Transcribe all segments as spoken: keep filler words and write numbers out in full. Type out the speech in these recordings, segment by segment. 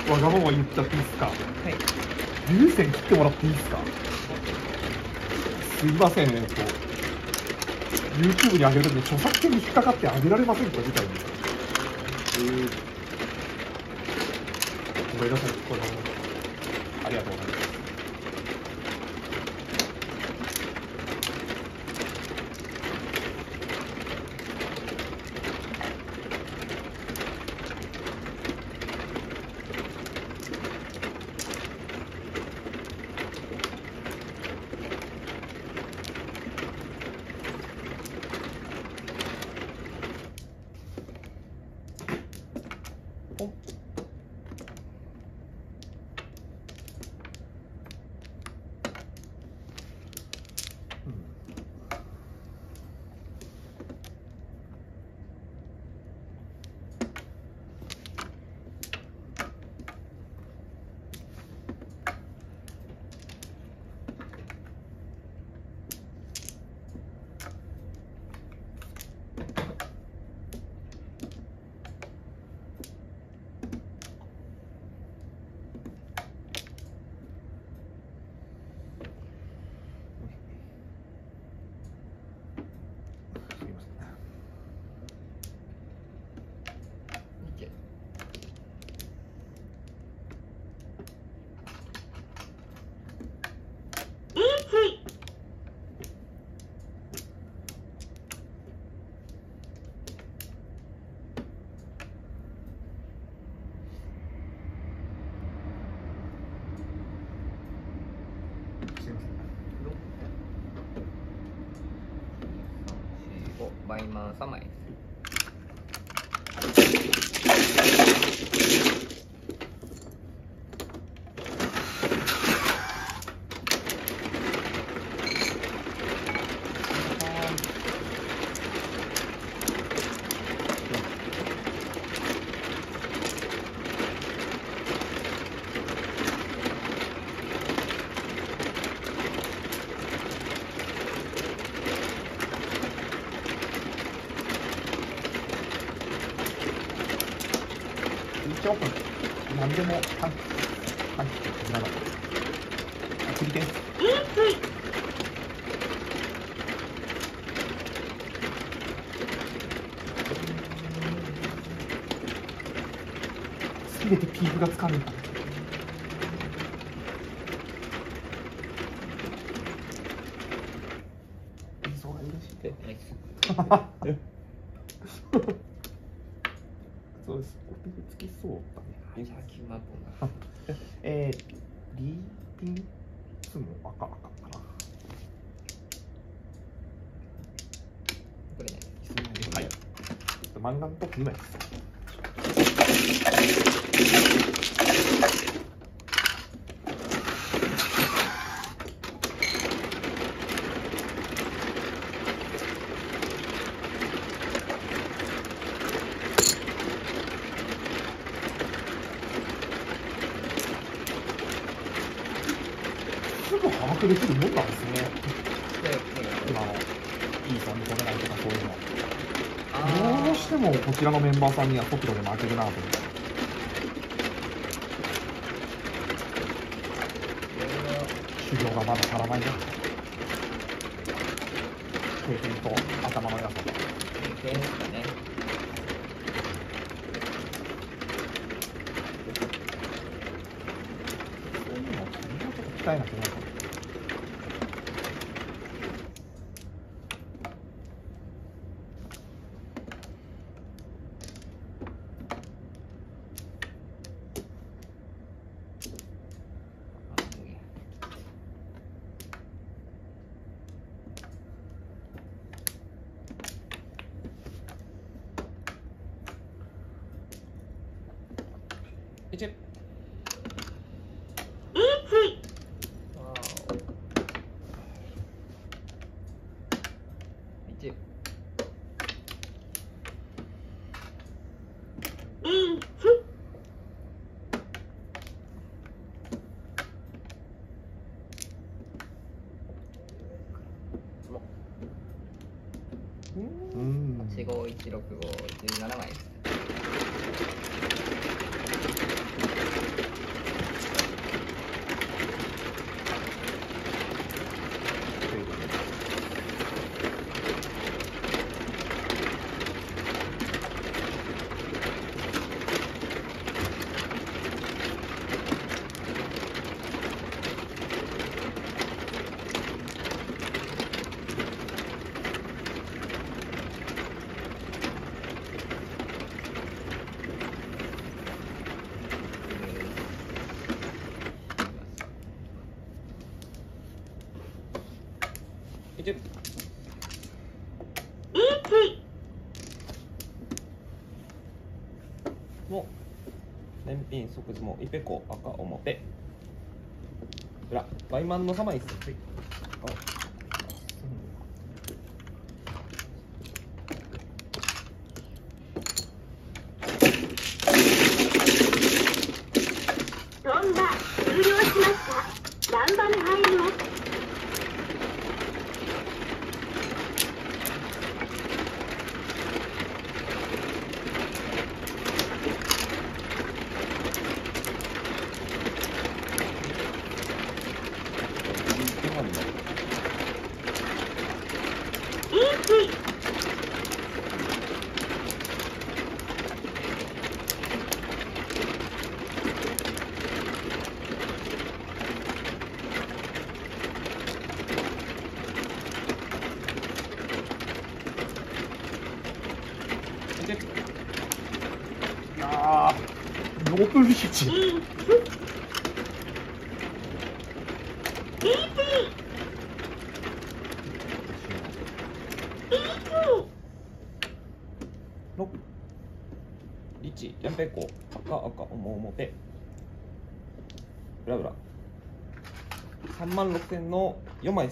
わがまま言っちゃっていいですか。 はい。 流線切ってもらっていいですか。すいません、えっと YouTube に上げるときに著作権に引っかかって上げられませんかみたいに。えー、ごめんなさい、これありがとうございます。 バイマンさんまい。 オープン。何でもパンチ、パンチってなかった。釣りです。すべてピークがつかんでた。そうが嬉しい。そうです。ピークつきそうだね。えー、リーピンツも赤赤かな。 これね。 はい。マンガンとにまいです。すぐ把握できるもんなんですね。今のいいソンに止めないとかそういうの。どうしてもこちらのメンバーさんには速度で負けるなと思って。修行がまだ足らないな。経験と頭の良さと。 経験ですかね。 そういうのをちょっと鍛えなきゃいけないかも。一。 一。 うん。 八五一六五十七枚です。 の年品即相撲一ペコ赤表裏ワイマンのさまいっす。 飛んだ終了しました。ランバに入ります。 いやー、ろくリーチ。 六リチやんぺこ赤赤おもおもぺ裏裏さんまんろくせんのよんまいです。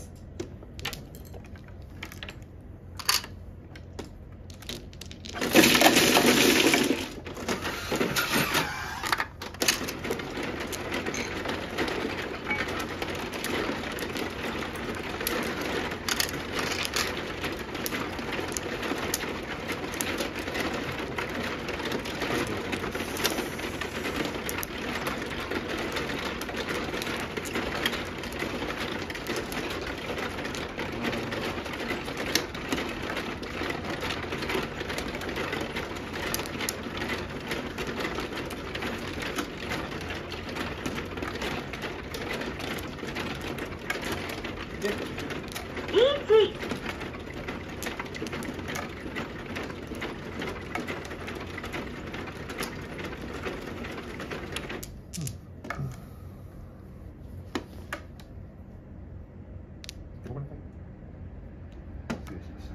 ごめんなさい。失礼しました。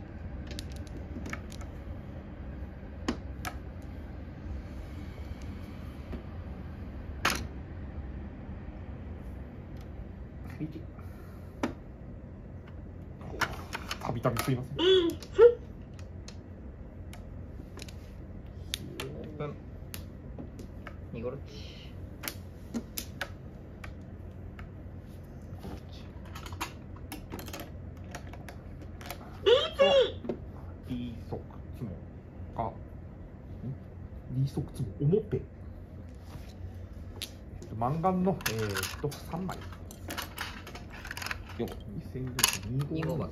たびたびすいません。 分にゴロッチ。 リーソクツモがリーソクツモおもぺマンガンのえー、っとさんまいよんに号番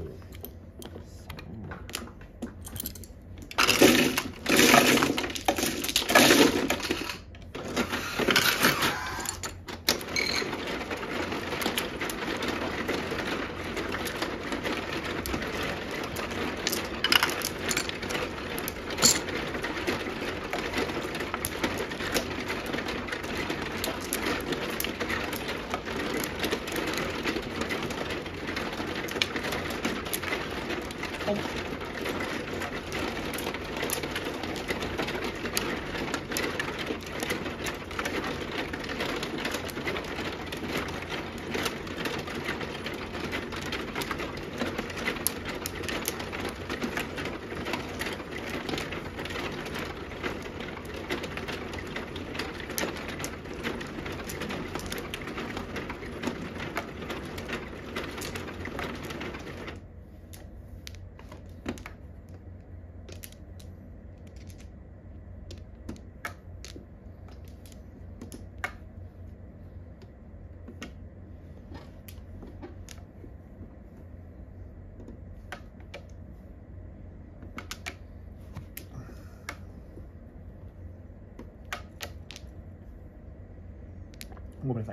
ごめんなさい。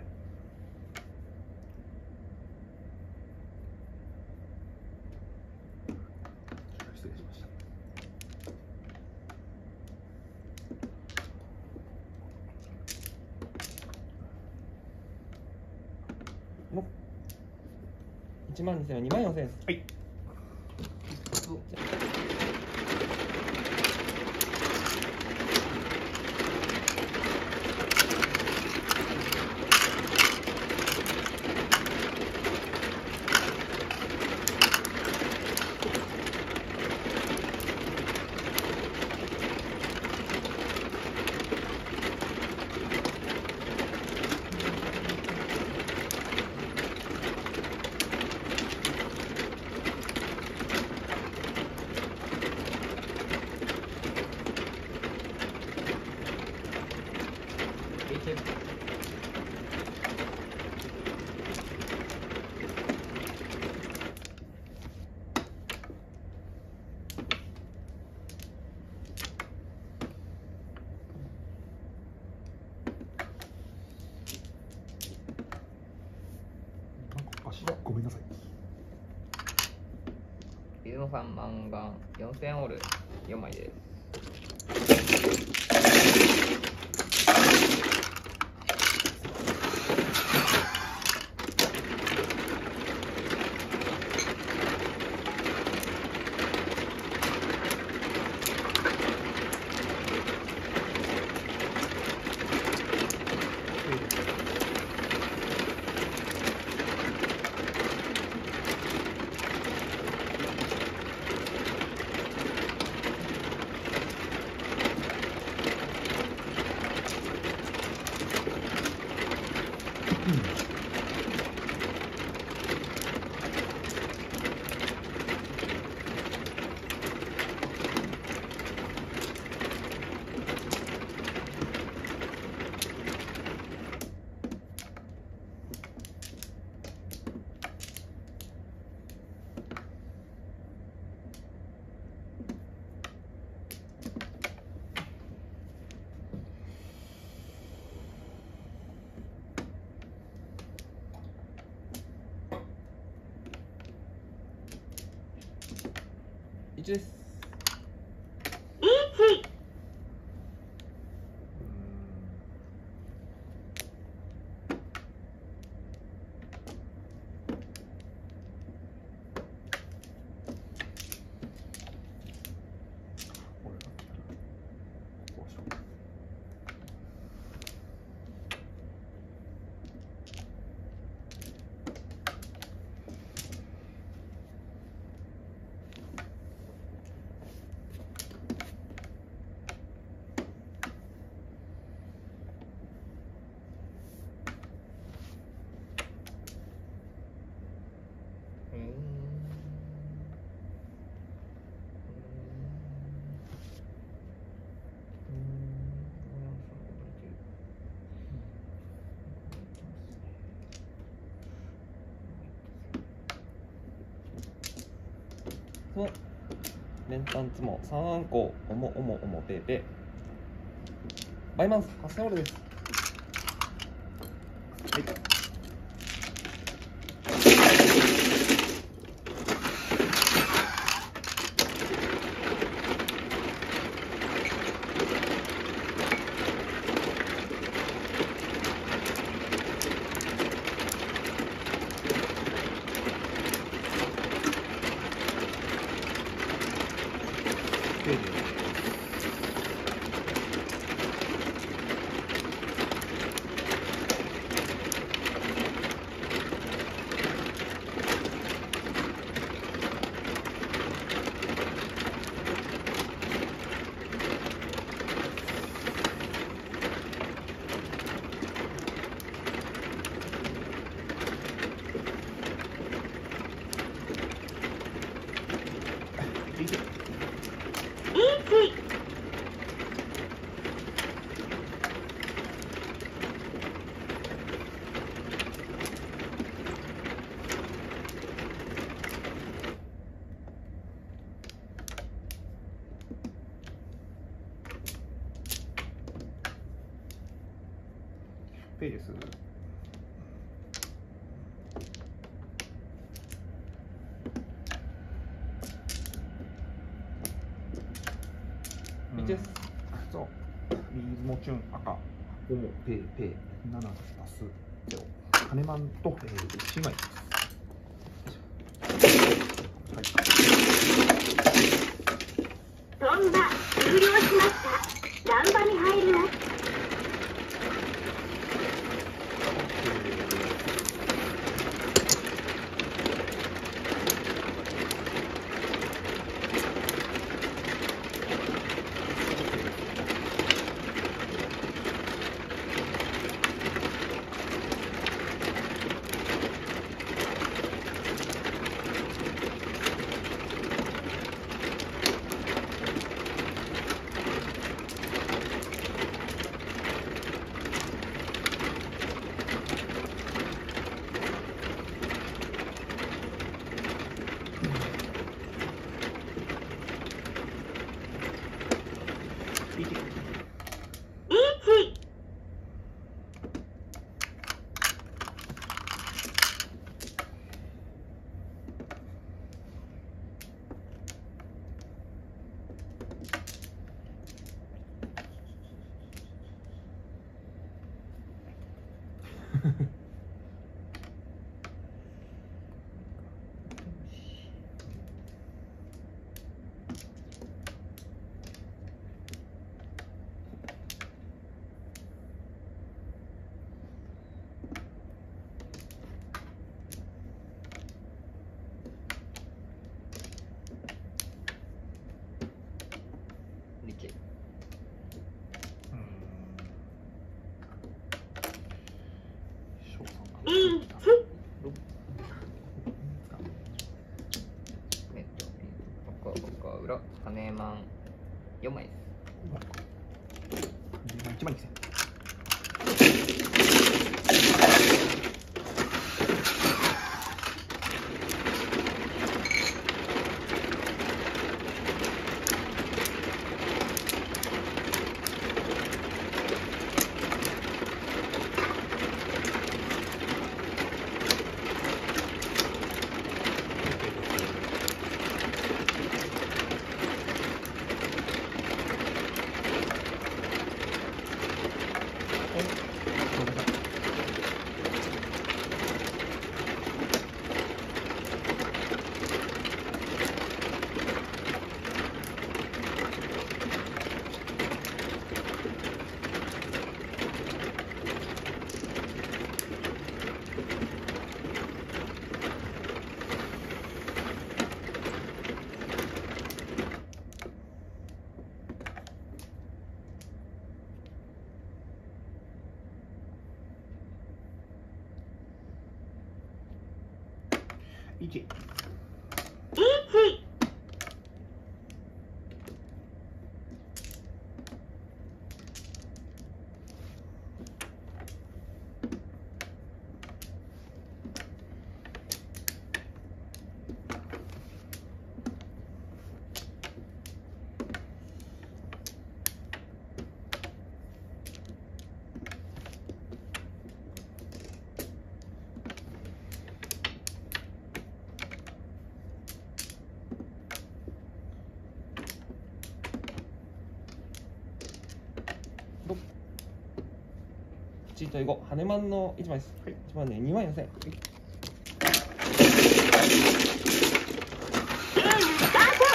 失礼しました。 のいちまんにせんはにまんよんせんです。 はい。 チェック。 なんかおかしい。ごめんなさい。 水野さん、マンガン、よんせんオール、よんまいです。 いちです。 いち。 その練炭つもさんあんこおもおもおもぺーぺーバイマンスはっせんオールです。はい。 ペイです。 いちです。 そう。リーズモチュン赤、オモペイペイなな足すゼロ。金マンと、えー、シンガイです。はい。 飛んだ。終了しました。乱場に入ります。 リケ。 翔さんがリーチ。 えっと、赤、赤、裏、金マンよんまいです。 いちまいですね。いち。 リーチ。 チートイご、羽マンのいちまいです。いちまんね、にまんよんせん。 ゲームスタート。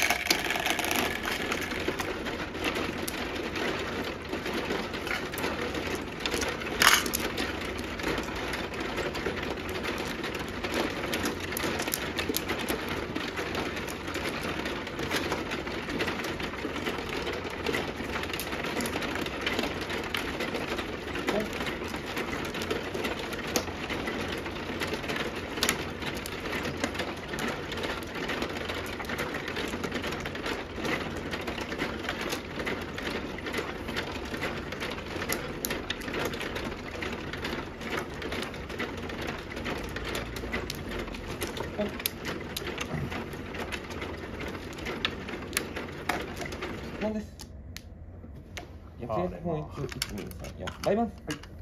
なんです。逆転本一いちにさんよん。バイバン。はい。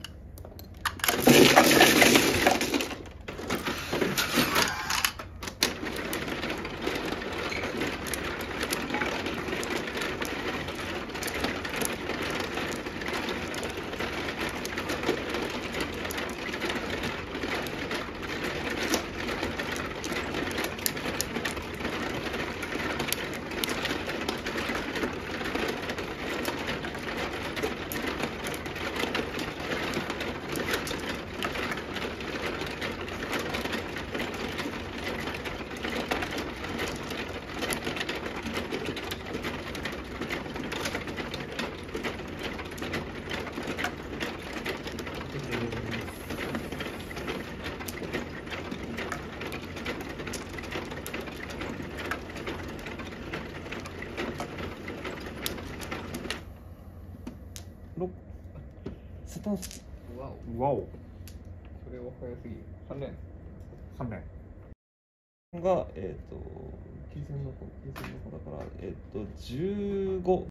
ろくスタンスわお。 わお。 それは早すぎる。さん連。 さん連。 が、えっ、ー、と、きゅうせんの子、きゅうせんの子だから、えっ、ー、と、じゅうご。